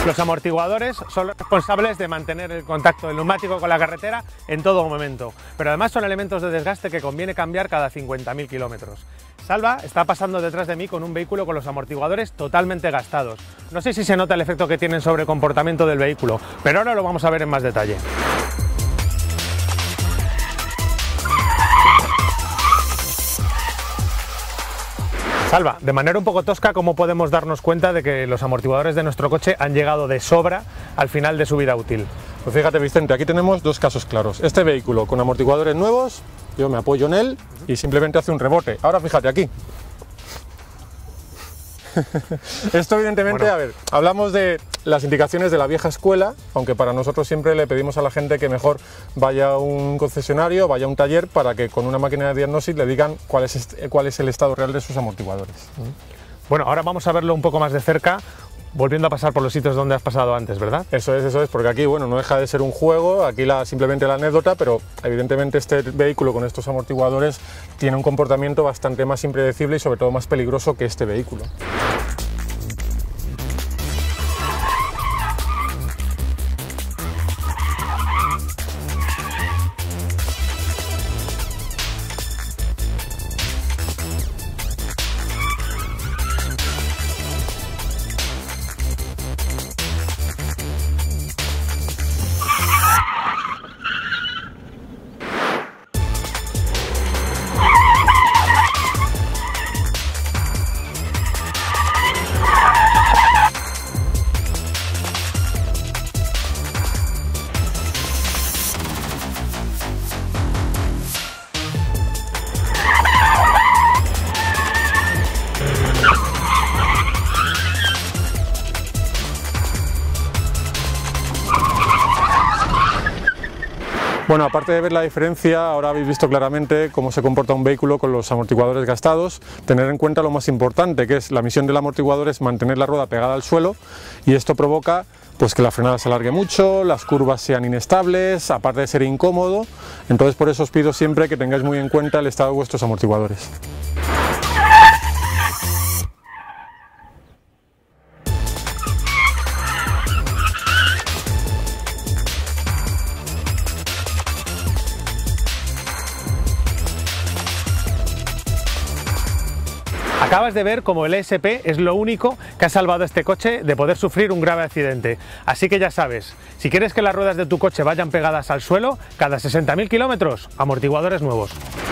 Los amortiguadores son los responsables de mantener el contacto del neumático con la carretera en todo momento, pero además son elementos de desgaste que conviene cambiar cada 50.000 kilómetros. Salva está pasando detrás de mí con un vehículo con los amortiguadores totalmente gastados. No sé si se nota el efecto que tienen sobre el comportamiento del vehículo, pero ahora lo vamos a ver en más detalle. Salva, de manera un poco tosca, ¿cómo podemos darnos cuenta de que los amortiguadores de nuestro coche han llegado de sobra al final de su vida útil? Pues fíjate, Vicente, aquí tenemos dos casos claros. Este vehículo con amortiguadores nuevos, yo me apoyo en él y simplemente hace un rebote. Ahora fíjate aquí. Esto evidentemente, bueno, a ver, hablamos de las indicaciones de la vieja escuela, aunque para nosotros siempre le pedimos a la gente que mejor vaya a un concesionario, vaya a un taller, para que con una máquina de diagnóstico le digan cuál es el estado real de sus amortiguadores. Bueno, ahora vamos a verlo un poco más de cerca, volviendo a pasar por los sitios donde has pasado antes, ¿verdad? Eso es, porque aquí, bueno, no deja de ser un juego, aquí simplemente la anécdota, pero evidentemente este vehículo con estos amortiguadores tiene un comportamiento bastante más impredecible y sobre todo más peligroso que este vehículo. Bueno, aparte de ver la diferencia, ahora habéis visto claramente cómo se comporta un vehículo con los amortiguadores gastados. Tener en cuenta lo más importante, que es la misión del amortiguador, es mantener la rueda pegada al suelo, y esto provoca pues que la frenada se alargue mucho, las curvas sean inestables, aparte de ser incómodo. Entonces por eso os pido siempre que tengáis muy en cuenta el estado de vuestros amortiguadores. Acabas de ver cómo el ESP es lo único que ha salvado a este coche de poder sufrir un grave accidente. Así que ya sabes, si quieres que las ruedas de tu coche vayan pegadas al suelo, cada 60.000 kilómetros, amortiguadores nuevos.